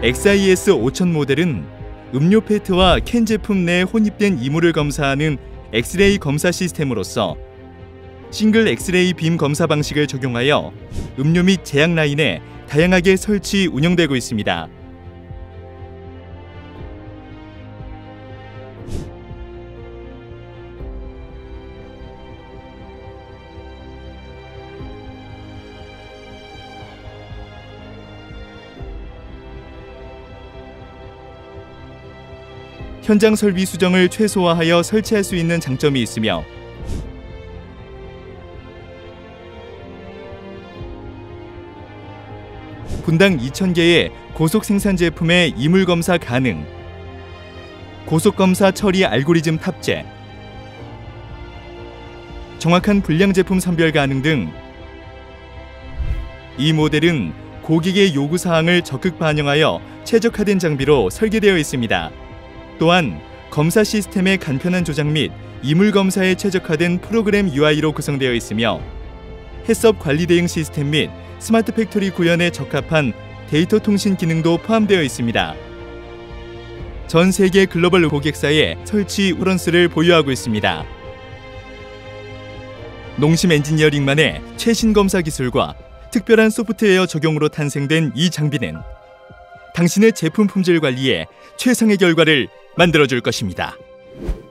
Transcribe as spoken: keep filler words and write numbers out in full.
엑스아이에스 오천 모델은 음료 페트와 캔 제품 내에 혼입된 이물을 검사하는 엑스레이 검사 시스템으로서 싱글 엑스레이 빔 검사 방식을 적용하여 음료 및 제약 라인에 다양하게 설치, 운영되고 있습니다. 현장 설비 수정을 최소화하여 설치할 수 있는 장점이 있으며 분당 이천 개의 고속 생산 제품의 이물 검사 가능, 고속 검사 처리 알고리즘 탑재, 정확한 불량 제품 선별 가능 등 이 모델은 고객의 요구 사항을 적극 반영하여 최적화된 장비로 설계되어 있습니다. 또한 검사 시스템의 간편한 조작 및 이물 검사에 최적화된 프로그램 유아이로 구성되어 있으며 해썹 관리 대응 시스템 및 스마트 팩토리 구현에 적합한 데이터 통신 기능도 포함되어 있습니다. 전 세계 글로벌 고객사에 설치 우런스를 보유하고 있습니다. 농심 엔지니어링만의 최신 검사 기술과 특별한 소프트웨어 적용으로 탄생된 이 장비는 당신의 제품 품질 관리에 최상의 결과를 만들어줄 것입니다.